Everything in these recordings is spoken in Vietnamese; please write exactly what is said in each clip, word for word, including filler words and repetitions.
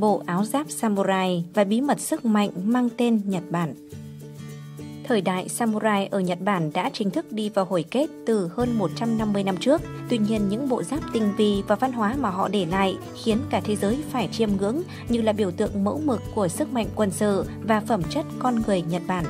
bộ áo giáp samurai và bí mật sức mạnh mang tên Nhật Bản. Thời đại samurai ở Nhật Bản đã chính thức đi vào hồi kết từ hơn một trăm năm mươi năm trước. Tuy nhiên, những bộ giáp tinh vi và văn hóa mà họ để lại khiến cả thế giới phải chiêm ngưỡng như là biểu tượng mẫu mực của sức mạnh quân sự và phẩm chất con người Nhật Bản.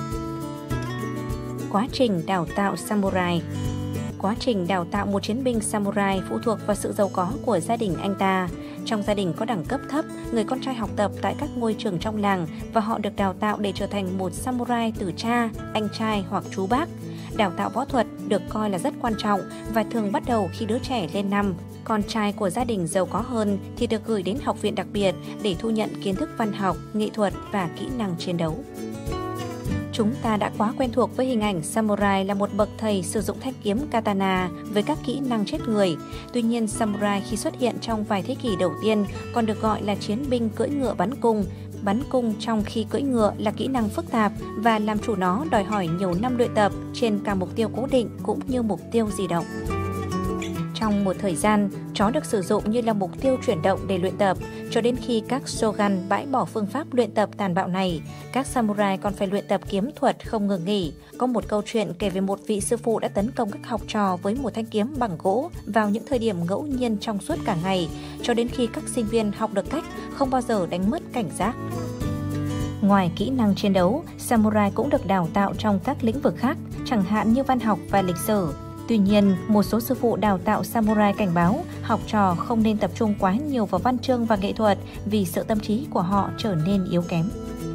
Quá trình đào tạo samurai. Quá trình đào tạo một chiến binh samurai phụ thuộc vào sự giàu có của gia đình anh ta. Trong gia đình có đẳng cấp thấp, người con trai học tập tại các ngôi trường trong làng và họ được đào tạo để trở thành một samurai từ cha, anh trai hoặc chú bác. Đào tạo võ thuật được coi là rất quan trọng và thường bắt đầu khi đứa trẻ lên năm. Con trai của gia đình giàu có hơn thì được gửi đến học viện đặc biệt để thu nhận kiến thức văn học, nghệ thuật và kỹ năng chiến đấu. Chúng ta đã quá quen thuộc với hình ảnh samurai là một bậc thầy sử dụng thanh kiếm katana với các kỹ năng chết người. Tuy nhiên, samurai khi xuất hiện trong vài thế kỷ đầu tiên còn được gọi là chiến binh cưỡi ngựa bắn cung. Bắn cung trong khi cưỡi ngựa là kỹ năng phức tạp và làm chủ nó đòi hỏi nhiều năm luyện tập trên cả mục tiêu cố định cũng như mục tiêu di động. Trong một thời gian, chó được sử dụng như là mục tiêu chuyển động để luyện tập, cho đến khi các shogun bãi bỏ phương pháp luyện tập tàn bạo này. Các samurai còn phải luyện tập kiếm thuật không ngừng nghỉ. Có một câu chuyện kể về một vị sư phụ đã tấn công các học trò với một thanh kiếm bằng gỗ vào những thời điểm ngẫu nhiên trong suốt cả ngày, cho đến khi các sinh viên học được cách không bao giờ đánh mất cảnh giác. Ngoài kỹ năng chiến đấu, samurai cũng được đào tạo trong các lĩnh vực khác, chẳng hạn như văn học và lịch sử. Tuy nhiên, một số sư phụ đào tạo samurai cảnh báo học trò không nên tập trung quá nhiều vào văn chương và nghệ thuật vì sợ tâm trí của họ trở nên yếu kém.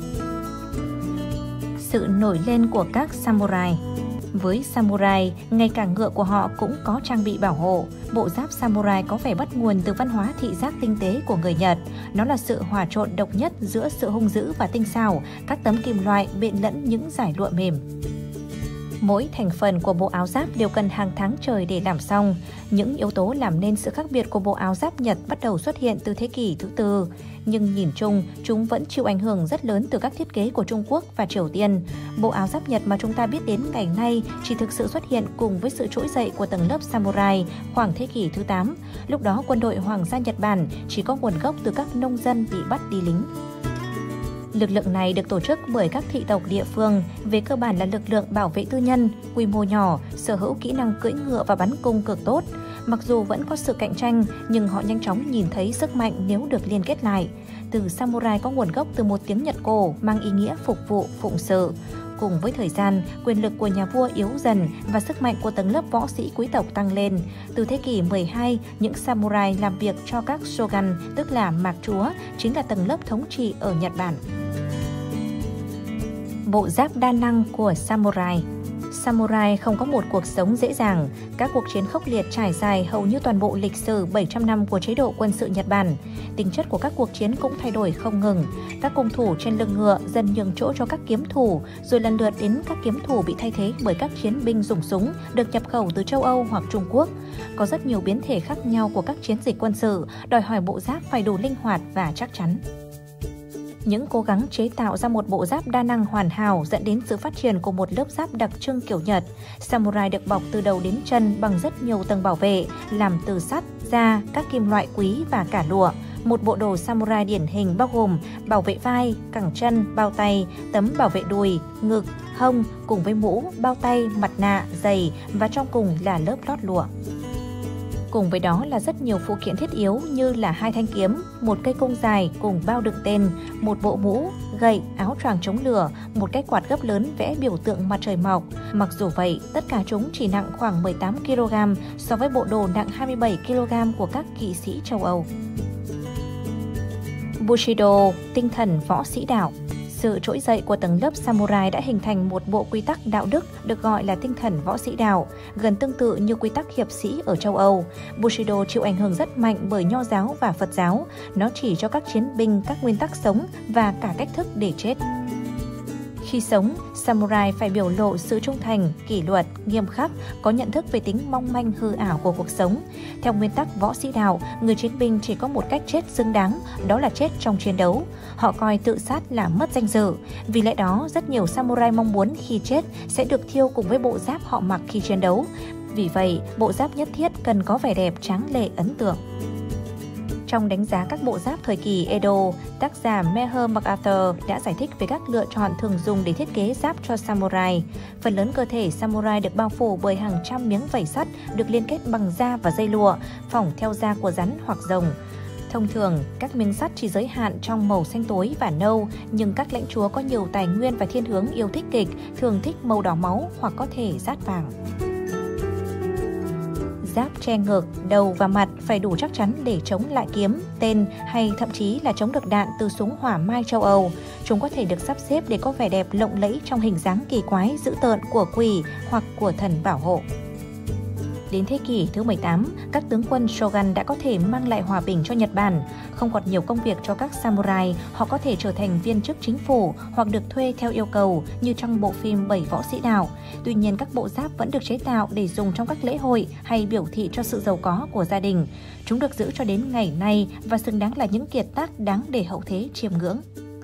Sự nổi lên của các samurai. Với samurai, ngay cả ngựa của họ cũng có trang bị bảo hộ. Bộ giáp samurai có vẻ bắt nguồn từ văn hóa thị giác tinh tế của người Nhật. Nó là sự hòa trộn độc nhất giữa sự hung dữ và tinh xảo, các tấm kim loại bện lẫn những dải lụa mềm. Mỗi thành phần của bộ áo giáp đều cần hàng tháng trời để làm xong. Những yếu tố làm nên sự khác biệt của bộ áo giáp Nhật bắt đầu xuất hiện từ thế kỷ thứ tư. Nhưng nhìn chung, chúng vẫn chịu ảnh hưởng rất lớn từ các thiết kế của Trung Quốc và Triều Tiên. Bộ áo giáp Nhật mà chúng ta biết đến ngày nay chỉ thực sự xuất hiện cùng với sự trỗi dậy của tầng lớp samurai khoảng thế kỷ thứ tám. Lúc đó quân đội Hoàng gia Nhật Bản chỉ có nguồn gốc từ các nông dân bị bắt đi lính. Lực lượng này được tổ chức bởi các thị tộc địa phương, về cơ bản là lực lượng bảo vệ tư nhân, quy mô nhỏ, sở hữu kỹ năng cưỡi ngựa và bắn cung cực tốt. Mặc dù vẫn có sự cạnh tranh, nhưng họ nhanh chóng nhìn thấy sức mạnh nếu được liên kết lại. Từ samurai có nguồn gốc từ một tiếng Nhật cổ mang ý nghĩa phục vụ, phụng sự. Cùng với thời gian, quyền lực của nhà vua yếu dần và sức mạnh của tầng lớp võ sĩ quý tộc tăng lên. Từ thế kỷ mười hai, những samurai làm việc cho các shogun, tức là mạc chúa, chính là tầng lớp thống trị ở Nhật Bản. Bộ giáp đa năng của samurai. Samurai không có một cuộc sống dễ dàng. Các cuộc chiến khốc liệt trải dài hầu như toàn bộ lịch sử bảy trăm năm của chế độ quân sự Nhật Bản. Tính chất của các cuộc chiến cũng thay đổi không ngừng. Các cung thủ trên lưng ngựa dần nhường chỗ cho các kiếm thủ, rồi lần lượt đến các kiếm thủ bị thay thế bởi các chiến binh dùng súng được nhập khẩu từ châu Âu hoặc Trung Quốc. Có rất nhiều biến thể khác nhau của các chiến dịch quân sự, đòi hỏi bộ giáp phải đủ linh hoạt và chắc chắn. Những cố gắng chế tạo ra một bộ giáp đa năng hoàn hảo dẫn đến sự phát triển của một lớp giáp đặc trưng kiểu Nhật. Samurai được bọc từ đầu đến chân bằng rất nhiều tầng bảo vệ, làm từ sắt, da, các kim loại quý và cả lụa. Một bộ đồ samurai điển hình bao gồm bảo vệ vai, cẳng chân, bao tay, tấm bảo vệ đùi, ngực, hông cùng với mũ, bao tay, mặt nạ, giày và trong cùng là lớp lót lụa. Cùng với đó là rất nhiều phụ kiện thiết yếu như là hai thanh kiếm, một cây cung dài cùng bao đựng tên, một bộ mũ, gậy, áo choàng chống lửa, một cái quạt gấp lớn vẽ biểu tượng mặt trời mọc. Mặc dù vậy, tất cả chúng chỉ nặng khoảng mười tám ki lô gam so với bộ đồ nặng hai mươi bảy ki lô gam của các kỵ sĩ châu Âu. Bushido, tinh thần võ sĩ đạo. Sự trỗi dậy của tầng lớp samurai đã hình thành một bộ quy tắc đạo đức được gọi là tinh thần võ sĩ đạo, gần tương tự như quy tắc hiệp sĩ ở châu Âu. Bushido chịu ảnh hưởng rất mạnh bởi Nho giáo và Phật giáo. Nó chỉ cho các chiến binh các nguyên tắc sống và cả cách thức để chết. Khi sống, samurai phải biểu lộ sự trung thành, kỷ luật, nghiêm khắc, có nhận thức về tính mong manh hư ảo của cuộc sống. Theo nguyên tắc võ sĩ đạo, người chiến binh chỉ có một cách chết xứng đáng, đó là chết trong chiến đấu. Họ coi tự sát là mất danh dự. Vì lẽ đó, rất nhiều samurai mong muốn khi chết sẽ được thiêu cùng với bộ giáp họ mặc khi chiến đấu. Vì vậy, bộ giáp nhất thiết cần có vẻ đẹp tráng lệ ấn tượng. Trong đánh giá các bộ giáp thời kỳ Edo, tác giả Meher MacArthur đã giải thích về các lựa chọn thường dùng để thiết kế giáp cho samurai. Phần lớn cơ thể samurai được bao phủ bởi hàng trăm miếng vảy sắt được liên kết bằng da và dây lụa, phỏng theo da của rắn hoặc rồng. Thông thường, các miếng sắt chỉ giới hạn trong màu xanh tối và nâu, nhưng các lãnh chúa có nhiều tài nguyên và thiên hướng yêu thích kịch, thường thích màu đỏ máu hoặc có thể dát vàng. Giáp che ngực, đầu và mặt phải đủ chắc chắn để chống lại kiếm, tên hay thậm chí là chống được đạn từ súng hỏa mai châu Âu. Chúng có thể được sắp xếp để có vẻ đẹp lộng lẫy trong hình dáng kỳ quái, dữ tợn của quỷ hoặc của thần bảo hộ. Đến thế kỷ thứ mười tám, các tướng quân shogun đã có thể mang lại hòa bình cho Nhật Bản. Không còn nhiều công việc cho các samurai, họ có thể trở thành viên chức chính phủ hoặc được thuê theo yêu cầu như trong bộ phim Bảy Võ Sĩ Đạo. Tuy nhiên, các bộ giáp vẫn được chế tạo để dùng trong các lễ hội hay biểu thị cho sự giàu có của gia đình. Chúng được giữ cho đến ngày nay và xứng đáng là những kiệt tác đáng để hậu thế chiêm ngưỡng.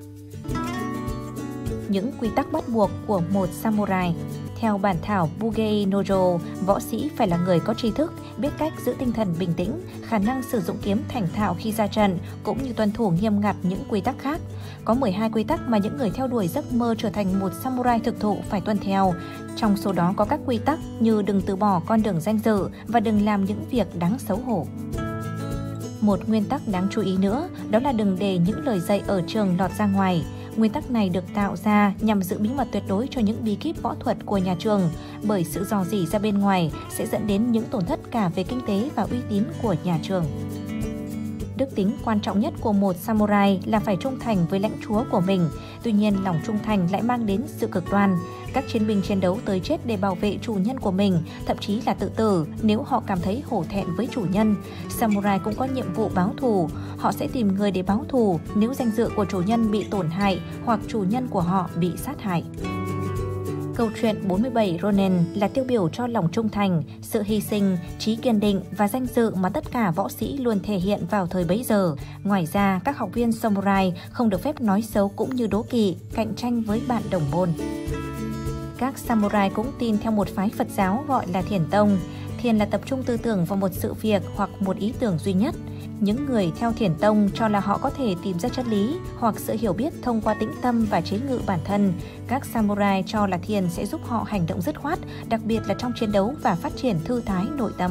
Những quy tắc bắt buộc của một samurai. Theo bản thảo Bugei Nojo, võ sĩ phải là người có tri thức, biết cách giữ tinh thần bình tĩnh, khả năng sử dụng kiếm thành thạo khi ra trận, cũng như tuân thủ nghiêm ngặt những quy tắc khác. Có mười hai quy tắc mà những người theo đuổi giấc mơ trở thành một samurai thực thụ phải tuân theo. Trong số đó có các quy tắc như đừng từ bỏ con đường danh dự và đừng làm những việc đáng xấu hổ. Một nguyên tắc đáng chú ý nữa, đó là đừng để những lời dạy ở trường lọt ra ngoài. Nguyên tắc này được tạo ra nhằm giữ bí mật tuyệt đối cho những bí kíp võ thuật của nhà trường, bởi sự rò rỉ ra bên ngoài sẽ dẫn đến những tổn thất cả về kinh tế và uy tín của nhà trường. Đức tính quan trọng nhất của một samurai là phải trung thành với lãnh chúa của mình. Tuy nhiên, lòng trung thành lại mang đến sự cực đoan. Các chiến binh chiến đấu tới chết để bảo vệ chủ nhân của mình, thậm chí là tự tử nếu họ cảm thấy hổ thẹn với chủ nhân. Samurai cũng có nhiệm vụ báo thù. Họ sẽ tìm người để báo thù nếu danh dự của chủ nhân bị tổn hại hoặc chủ nhân của họ bị sát hại. Câu chuyện bốn mươi bảy Ronin là tiêu biểu cho lòng trung thành, sự hy sinh, trí kiên định và danh dự mà tất cả võ sĩ luôn thể hiện vào thời bấy giờ. Ngoài ra, các học viên samurai không được phép nói xấu cũng như đố kỵ, cạnh tranh với bạn đồng môn. Các samurai cũng tin theo một phái Phật giáo gọi là Thiền Tông. Thiền là tập trung tư tưởng vào một sự việc hoặc một ý tưởng duy nhất. Những người theo Thiền Tông cho là họ có thể tìm ra chân lý hoặc sự hiểu biết thông qua tĩnh tâm và chế ngự bản thân. Các samurai cho là thiền sẽ giúp họ hành động dứt khoát, đặc biệt là trong chiến đấu và phát triển thư thái nội tâm.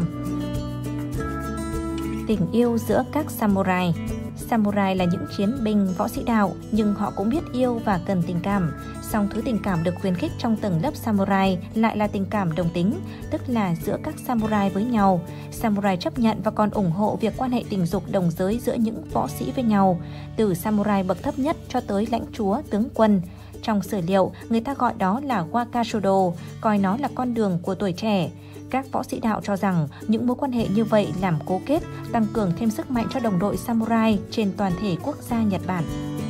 Tình yêu giữa các samurai. Samurai là những chiến binh võ sĩ đạo, nhưng họ cũng biết yêu và cần tình cảm. Song thứ tình cảm được khuyến khích trong tầng lớp samurai lại là tình cảm đồng tính, tức là giữa các samurai với nhau. Samurai chấp nhận và còn ủng hộ việc quan hệ tình dục đồng giới giữa những võ sĩ với nhau, từ samurai bậc thấp nhất cho tới lãnh chúa, tướng quân. Trong sử liệu, người ta gọi đó là Wakashodo, coi nó là con đường của tuổi trẻ. Các võ sĩ đạo cho rằng những mối quan hệ như vậy làm cố kết, tăng cường thêm sức mạnh cho đồng đội samurai trên toàn thể quốc gia Nhật Bản.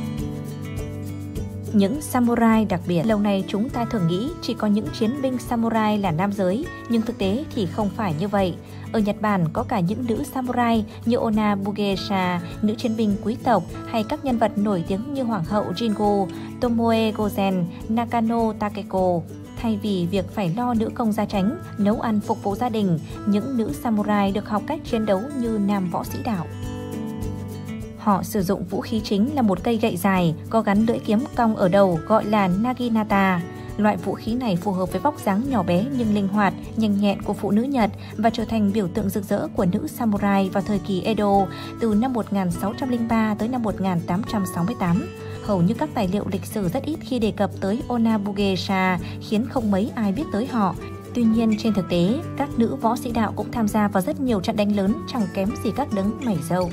Những samurai đặc biệt. Lâu nay chúng ta thường nghĩ chỉ có những chiến binh samurai là nam giới, nhưng thực tế thì không phải như vậy. Ở Nhật Bản có cả những nữ samurai như Onna Bugeisha, nữ chiến binh quý tộc, hay các nhân vật nổi tiếng như Hoàng hậu Jingu, Tomoe Gozen, Nakano Takeko. Thay vì việc phải lo nữ công gia chánh, nấu ăn phục vụ gia đình, những nữ samurai được học cách chiến đấu như nam võ sĩ đạo. Họ sử dụng vũ khí chính là một cây gậy dài, có gắn lưỡi kiếm cong ở đầu gọi là Naginata. Loại vũ khí này phù hợp với vóc dáng nhỏ bé nhưng linh hoạt, nhanh nhẹn của phụ nữ Nhật và trở thành biểu tượng rực rỡ của nữ samurai vào thời kỳ Edo từ năm một nghìn sáu trăm lẻ ba tới năm một nghìn tám trăm sáu mươi tám. Hầu như các tài liệu lịch sử rất ít khi đề cập tới Onna Bugeisha, khiến không mấy ai biết tới họ. Tuy nhiên, trên thực tế, các nữ võ sĩ đạo cũng tham gia vào rất nhiều trận đánh lớn, chẳng kém gì các đấng mày râu.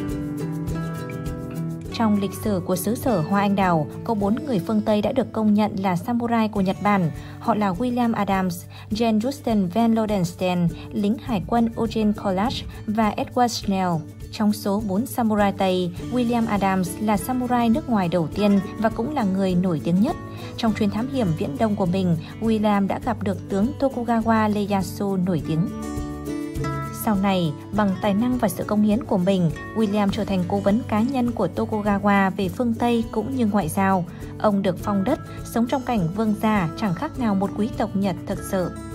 Trong lịch sử của xứ sở Hoa Anh Đào, có bốn người phương Tây đã được công nhận là samurai của Nhật Bản. Họ là William Adams, Jane Austen Van Lodenstein, lính hải quân Eugene Collage và Edward Snell. Trong số bốn samurai Tây, William Adams là samurai nước ngoài đầu tiên và cũng là người nổi tiếng nhất. Trong chuyến thám hiểm Viễn Đông của mình, William đã gặp được tướng Tokugawa Ieyasu nổi tiếng. Sau này, bằng tài năng và sự công hiến của mình, William trở thành cố vấn cá nhân của Tokugawa về phương Tây cũng như ngoại giao. Ông được phong đất, sống trong cảnh vương gia chẳng khác nào một quý tộc Nhật thực sự.